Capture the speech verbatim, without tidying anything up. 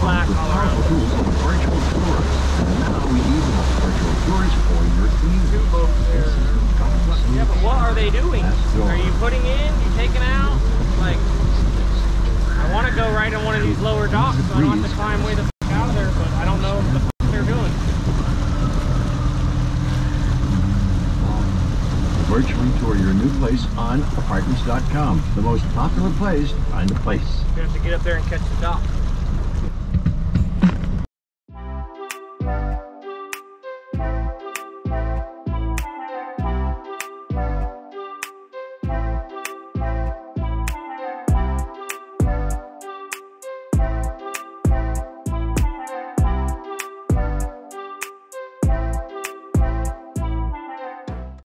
black with all around. powerful tools like virtual tours. And now we even have virtual tours for your evening. Two boats there. This is the government's Yeah, but what are they doing? Are you putting in? You taking out? Like, I want to go right on one of these lower docks so I don't have to climb way the f out of there, but I don't know what the f they're doing. Virtually tour your new place on apartments dot com, the most popular place to find a place. You have to get up there and catch the dock.